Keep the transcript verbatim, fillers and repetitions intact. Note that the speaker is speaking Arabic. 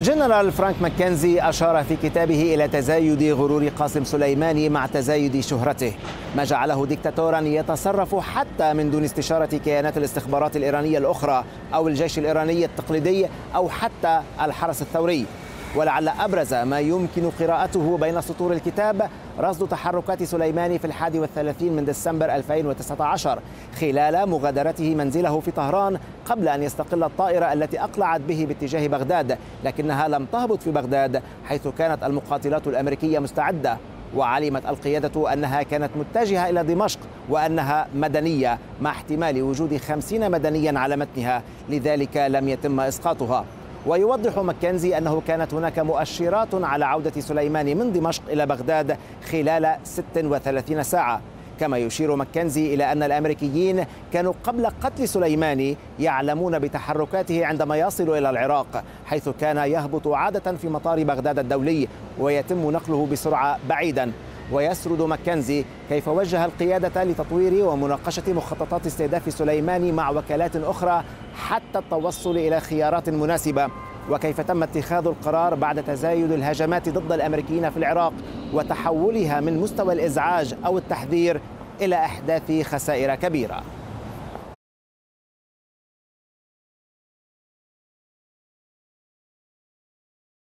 جنرال فرانك ماكنزي أشار في كتابه إلى تزايد غرور قاسم سليماني مع تزايد شهرته، ما جعله ديكتاتورا يتصرف حتى من دون استشارة كيانات الاستخبارات الإيرانية الأخرى أو الجيش الإيراني التقليدي أو حتى الحرس الثوري. ولعل أبرز ما يمكن قراءته بين سطور الكتاب رصد تحركات سليماني في الحادي والثلاثين من ديسمبر ألفين وتسعة عشر خلال مغادرته منزله في طهران قبل أن يستقل الطائرة التي أقلعت به باتجاه بغداد، لكنها لم تهبط في بغداد حيث كانت المقاتلات الأمريكية مستعدة، وعلمت القيادة أنها كانت متجهة إلى دمشق وأنها مدنية مع احتمال وجود خمسين مدنيا على متنها، لذلك لم يتم إسقاطها. ويوضح ماكنزي أنه كانت هناك مؤشرات على عودة سليماني من دمشق إلى بغداد خلال ست وثلاثين ساعة. كما يشير ماكنزي إلى أن الأمريكيين كانوا قبل قتل سليماني يعلمون بتحركاته عندما يصل إلى العراق، حيث كان يهبط عادة في مطار بغداد الدولي ويتم نقله بسرعة بعيدا. ويسرد ماكنزي كيف وجه القيادة لتطوير ومناقشة مخططات استهداف سليماني مع وكالات أخرى حتى التوصل إلى خيارات مناسبة، وكيف تم اتخاذ القرار بعد تزايد الهجمات ضد الأمريكيين في العراق وتحولها من مستوى الإزعاج أو التحذير إلى إحداث خسائر كبيرة.